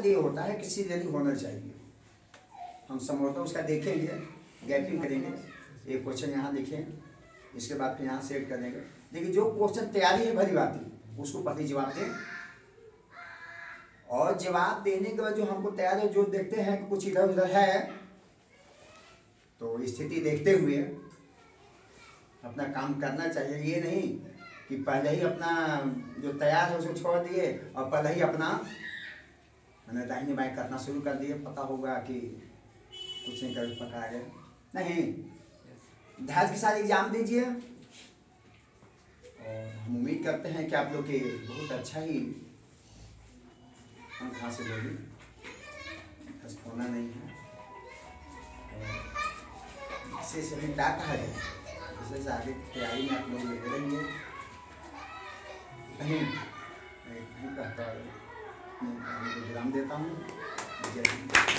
मकसद ये होता है किसी जल्दी होना चाहिए। हम संभवतः उसका देखेंगे, गैपिंग करेंगे, एक क्वेश्चन यहाँ लिखें, इसके बाद फिर यहाँ सेट कर देंगे। लेकिन जो क्वेश्चन तैयारी है भरी बात उसको पहले जवाब दें, और जवाब देने के बाद जो हमको तैयार है, जो देखते हैं कि कुछ इधर उधर है, तो स्थिति देखते हुए अपना काम करना चाहिए। ये नहीं कि पहले ही अपना जो तैयार है उसको छोड़ दिए और पहले ही अपना मैंने दाहिने बाएं करना शुरू कर दिए। पता होगा कि कुछ नहीं कर पाएंगे। नहीं, धैर्य के साथ एग्जाम दीजिए, और हम उम्मीद करते हैं कि आप लोग के बहुत अच्छा ही अंक हासिल होगी, बस होना नहीं है। इससे सभी डाटा है, इससे आगे तैयारी में आप लोग लगे रहेंगे। कहीं कहता है, विराम देता हूँ। जय हिंद।